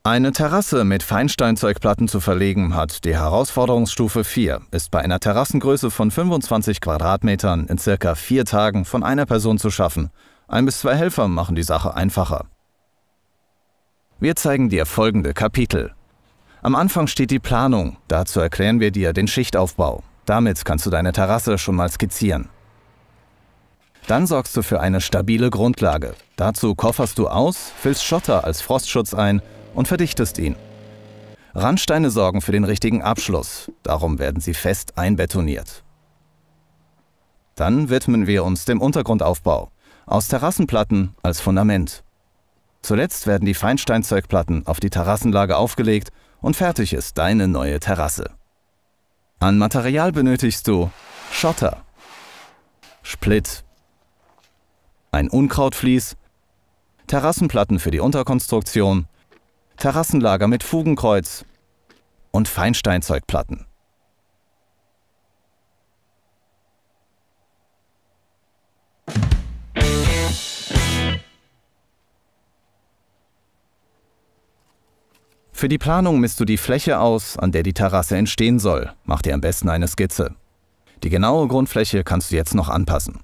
Eine Terrasse mit Feinsteinzeugplatten zu verlegen hat die Herausforderungsstufe 4, ist bei einer Terrassengröße von 25 Quadratmetern in circa 4 Tagen von einer Person zu schaffen. 1 bis 2 Helfer machen die Sache einfacher. Wir zeigen dir folgende Kapitel. Am Anfang steht die Planung, dazu erklären wir dir den Schichtaufbau. Damit kannst du deine Terrasse schon mal skizzieren. Dann sorgst du für eine stabile Grundlage. Dazu kofferst du aus, füllst Schotter als Frostschutz ein und verdichtest ihn. Randsteine sorgen für den richtigen Abschluss, darum werden sie fest einbetoniert. Dann widmen wir uns dem Untergrundaufbau, aus Terrassenplatten als Fundament. Zuletzt werden die Feinsteinzeugplatten auf die Terrassenlage aufgelegt und fertig ist deine neue Terrasse. An Material benötigst du Schotter, Splitt, ein Unkrautvlies, Terrassenplatten für die Unterkonstruktion, Terrassenlager mit Fugenkreuz und Feinsteinzeugplatten. Für die Planung misst du die Fläche aus, an der die Terrasse entstehen soll. Mach dir am besten eine Skizze. Die genaue Grundfläche kannst du jetzt noch anpassen.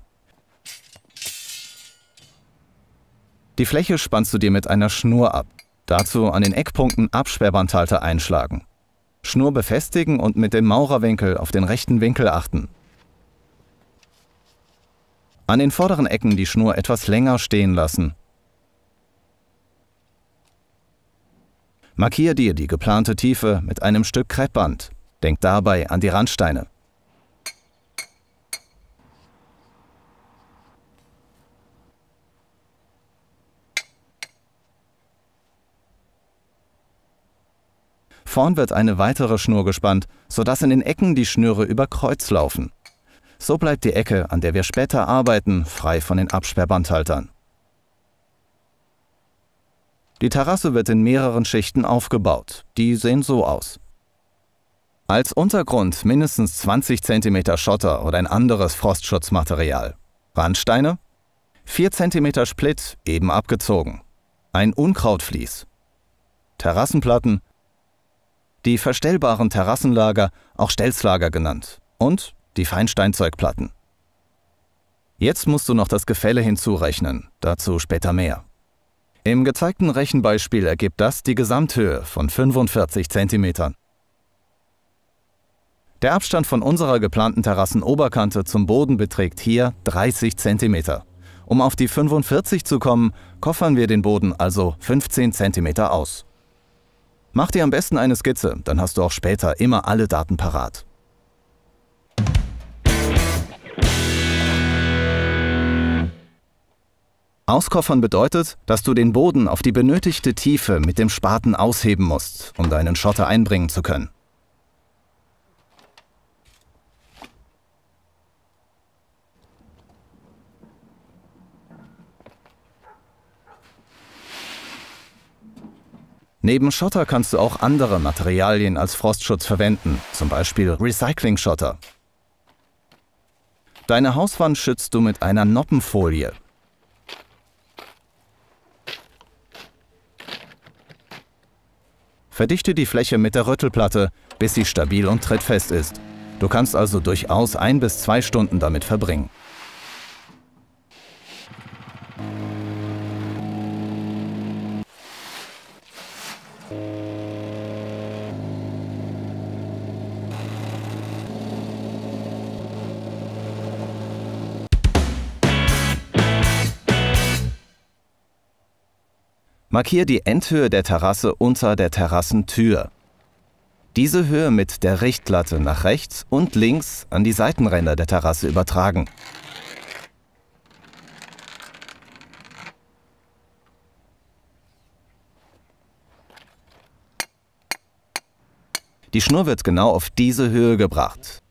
Die Fläche spannst du dir mit einer Schnur ab. Dazu an den Eckpunkten Absperrbandhalter einschlagen. Schnur befestigen und mit dem Maurerwinkel auf den rechten Winkel achten. An den vorderen Ecken die Schnur etwas länger stehen lassen. Markier dir die geplante Tiefe mit einem Stück Kreppband. Denk dabei an die Randsteine. Vorn wird eine weitere Schnur gespannt, sodass in den Ecken die Schnüre über Kreuz laufen. So bleibt die Ecke, an der wir später arbeiten, frei von den Absperrbandhaltern. Die Terrasse wird in mehreren Schichten aufgebaut. Die sehen so aus. Als Untergrund mindestens 20 cm Schotter oder ein anderes Frostschutzmaterial. Randsteine, 4 cm Splitt, eben abgezogen. Ein Unkrautvlies. Terrassenplatten, die verstellbaren Terrassenlager, auch Stelzlager genannt, und die Feinsteinzeugplatten. Jetzt musst du noch das Gefälle hinzurechnen, dazu später mehr. Im gezeigten Rechenbeispiel ergibt das die Gesamthöhe von 45 cm. Der Abstand von unserer geplanten Terrassenoberkante zum Boden beträgt hier 30 cm. Um auf die 45 zu kommen, koffern wir den Boden also 15 cm aus. Mach dir am besten eine Skizze, dann hast du auch später immer alle Daten parat. Auskoffern bedeutet, dass du den Boden auf die benötigte Tiefe mit dem Spaten ausheben musst, um deinen Schotter einbringen zu können. Neben Schotter kannst du auch andere Materialien als Frostschutz verwenden, zum Beispiel Recycling-Schotter. Deine Hauswand schützt du mit einer Noppenfolie. Verdichte die Fläche mit der Rüttelplatte, bis sie stabil und trittfest ist. Du kannst also durchaus 1 bis 2 Stunden damit verbringen. Markier die Endhöhe der Terrasse unter der Terrassentür. Diese Höhe mit der Richtlatte nach rechts und links an die Seitenränder der Terrasse übertragen. Die Schnur wird genau auf diese Höhe gebracht.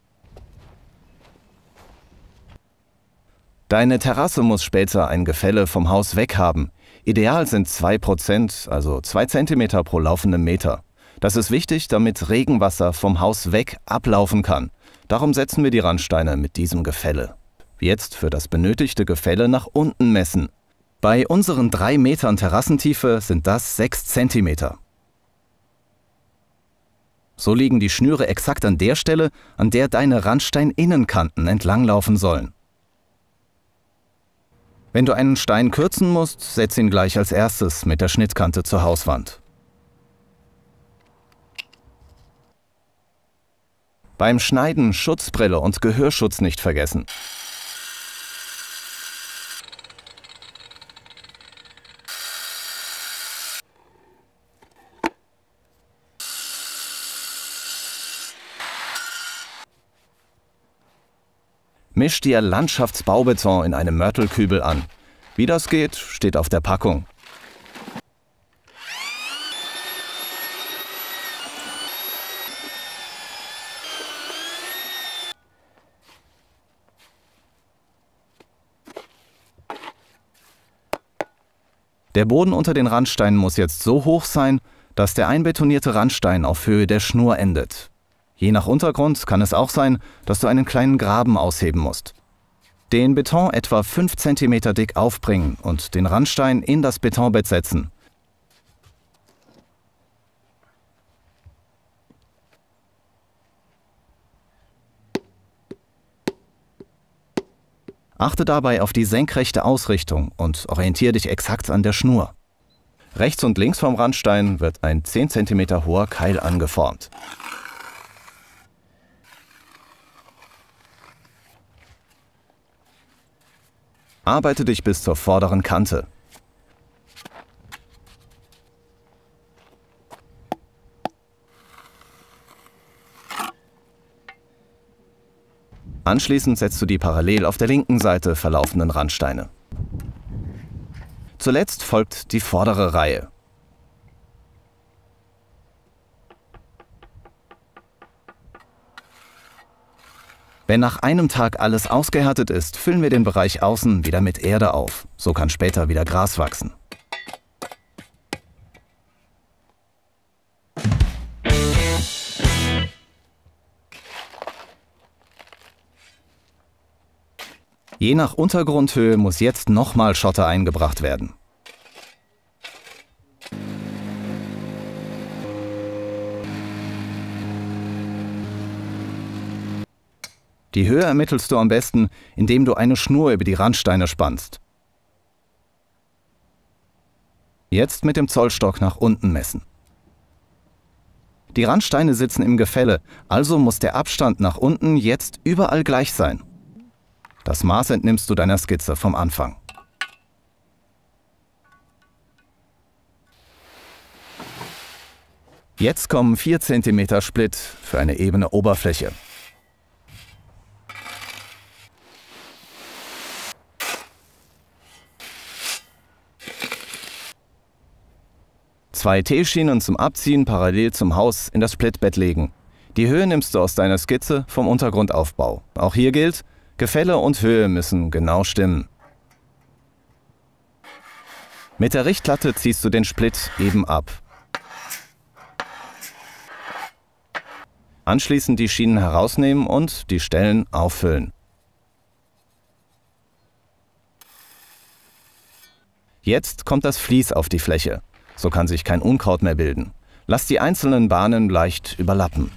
Deine Terrasse muss später ein Gefälle vom Haus weg haben. Ideal sind 2%, also 2 cm pro laufendem Meter. Das ist wichtig, damit Regenwasser vom Haus weg ablaufen kann. Darum setzen wir die Randsteine mit diesem Gefälle. Jetzt für das benötigte Gefälle nach unten messen. Bei unseren 3 Metern Terrassentiefe sind das 6 cm. So liegen die Schnüre exakt an der Stelle, an der deine Randsteininnenkanten entlanglaufen sollen. Wenn du einen Stein kürzen musst, setz ihn gleich als erstes mit der Schnittkante zur Hauswand. Beim Schneiden Schutzbrille und Gehörschutz nicht vergessen. Misch dir Landschaftsbaubeton in einem Mörtelkübel an. Wie das geht, steht auf der Packung. Der Boden unter den Randsteinen muss jetzt so hoch sein, dass der einbetonierte Randstein auf Höhe der Schnur endet. Je nach Untergrund kann es auch sein, dass du einen kleinen Graben ausheben musst. Den Beton etwa 5 cm dick aufbringen und den Randstein in das Betonbett setzen. Achte dabei auf die senkrechte Ausrichtung und orientiere dich exakt an der Schnur. Rechts und links vom Randstein wird ein 10 cm hoher Keil angeformt. Arbeite dich bis zur vorderen Kante. Anschließend setzt du die parallel auf der linken Seite verlaufenden Randsteine. Zuletzt folgt die vordere Reihe. Wenn nach einem Tag alles ausgehärtet ist, füllen wir den Bereich außen wieder mit Erde auf. So kann später wieder Gras wachsen. Je nach Untergrundhöhe muss jetzt nochmal Schotter eingebracht werden. Die Höhe ermittelst du am besten, indem du eine Schnur über die Randsteine spannst. Jetzt mit dem Zollstock nach unten messen. Die Randsteine sitzen im Gefälle, also muss der Abstand nach unten jetzt überall gleich sein. Das Maß entnimmst du deiner Skizze vom Anfang. Jetzt kommen 4 cm Split für eine ebene Oberfläche. Zwei T-Schienen zum Abziehen parallel zum Haus in das Splitbett legen. Die Höhe nimmst du aus deiner Skizze vom Untergrundaufbau. Auch hier gilt, Gefälle und Höhe müssen genau stimmen. Mit der Richtlatte ziehst du den Split eben ab. Anschließend die Schienen herausnehmen und die Stellen auffüllen. Jetzt kommt das Vlies auf die Fläche. So kann sich kein Unkraut mehr bilden. Lass die einzelnen Bahnen leicht überlappen.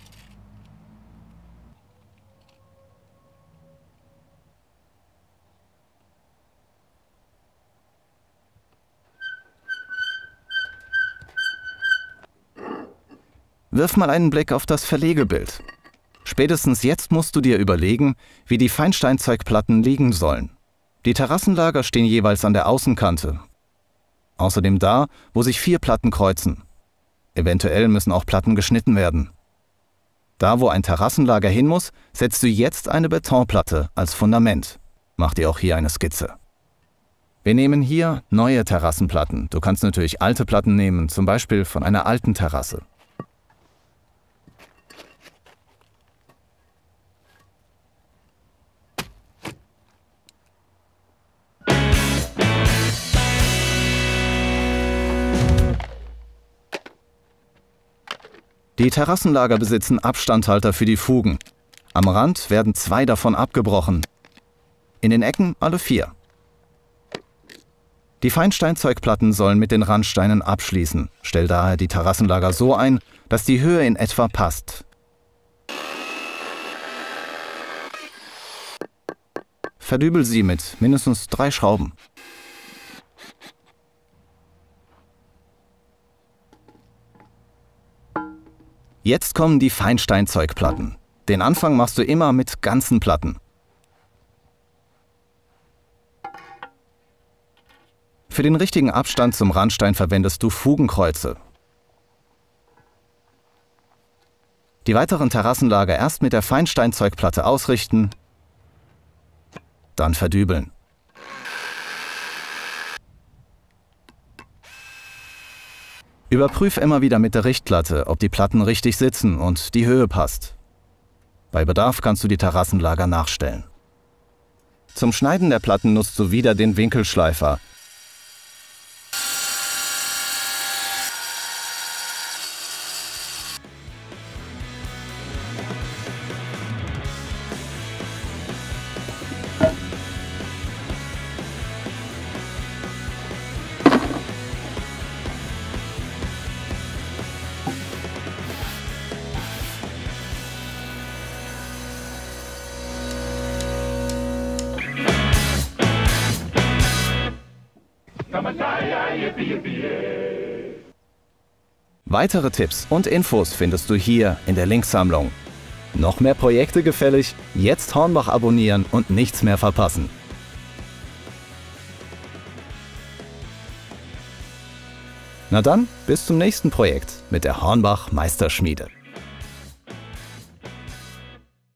Wirf mal einen Blick auf das Verlegebild. Spätestens jetzt musst du dir überlegen, wie die Feinsteinzeugplatten liegen sollen. Die Terrassenlager stehen jeweils an der Außenkante. Außerdem da, wo sich 4 Platten kreuzen. Eventuell müssen auch Platten geschnitten werden. Da, wo ein Terrassenlager hin muss, setzt du jetzt eine Betonplatte als Fundament. Mach dir auch hier eine Skizze. Wir nehmen hier neue Terrassenplatten. Du kannst natürlich alte Platten nehmen, zum Beispiel von einer alten Terrasse. Die Terrassenlager besitzen Abstandhalter für die Fugen. Am Rand werden 2 davon abgebrochen. In den Ecken alle 4. Die Feinsteinzeugplatten sollen mit den Randsteinen abschließen. Stell daher die Terrassenlager so ein, dass die Höhe in etwa passt. Verdübel sie mit mindestens 3 Schrauben. Jetzt kommen die Feinsteinzeugplatten. Den Anfang machst du immer mit ganzen Platten. Für den richtigen Abstand zum Randstein verwendest du Fugenkreuze. Die weiteren Terrassenlager erst mit der Feinsteinzeugplatte ausrichten, dann verdübeln. Überprüf immer wieder mit der Richtplatte, ob die Platten richtig sitzen und die Höhe passt. Bei Bedarf kannst du die Terrassenlager nachstellen. Zum Schneiden der Platten nutzt du wieder den Winkelschleifer. Weitere Tipps und Infos findest du hier in der Linksammlung. Noch mehr Projekte gefällig? Jetzt Hornbach abonnieren und nichts mehr verpassen. Na dann, bis zum nächsten Projekt mit der Hornbach Meisterschmiede.